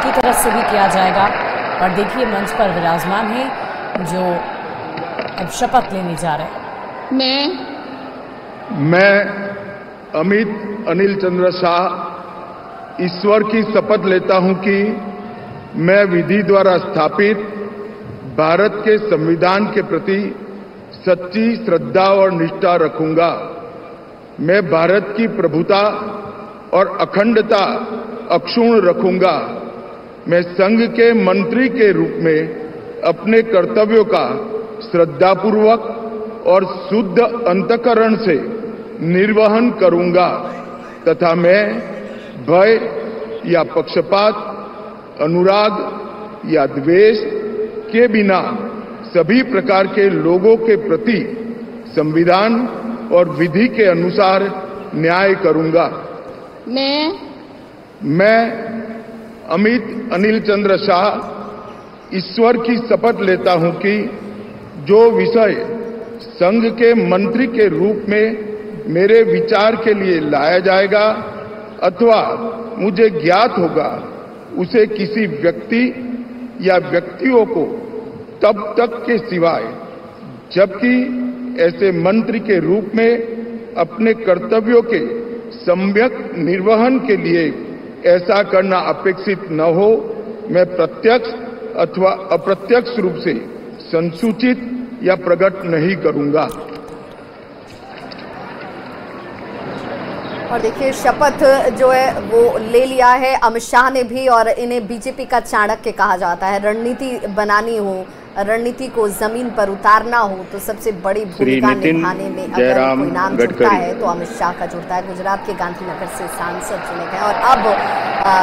की तरफ से भी किया जाएगा। और देखिए मंच पर विराजमान है जो अब शपथ लेने जा रहे हैं। मैं अमित अनिल चंद्र शाह ईश्वर की शपथ लेता हूं कि मैं विधि द्वारा स्थापित भारत के संविधान के प्रति सच्ची श्रद्धा और निष्ठा रखूंगा। मैं भारत की प्रभुता और अखंडता अक्षुण्ण रखूंगा। मैं संघ के मंत्री के रूप में अपने कर्तव्यों का श्रद्धापूर्वक और शुद्ध अंतःकरण से निर्वहन करूंगा तथा मैं भय या पक्षपात, अनुराग या द्वेष के बिना सभी प्रकार के लोगों के प्रति संविधान और विधि के अनुसार न्याय करूंगा। मैं अमित अनिल चंद्र शाह ईश्वर की शपथ लेता हूं कि जो विषय संघ के मंत्री के रूप में मेरे विचार के लिए लाया जाएगा अथवा मुझे ज्ञात होगा उसे किसी व्यक्ति या व्यक्तियों को तब तक के सिवाय जबकि ऐसे मंत्री के रूप में अपने कर्तव्यों के सम्यक निर्वहन के लिए ऐसा करना अपेक्षित न हो, मैं प्रत्यक्ष अथवा अप्रत्यक्ष रूप से संसूचित या प्रकट नहीं करूंगा। और देखिए शपथ जो है वो ले लिया है अमित शाह ने भी, और इन्हें बीजेपी का चाणक्य कहा जाता है। रणनीति बनानी हो, रणनीति को जमीन पर उतारना हो तो सबसे बड़ी भूमिका निभाने में अगर कोई नाम जुड़ता है तो अमित शाह का जुड़ता है। गुजरात के गांधीनगर से सांसद चुने गए और अब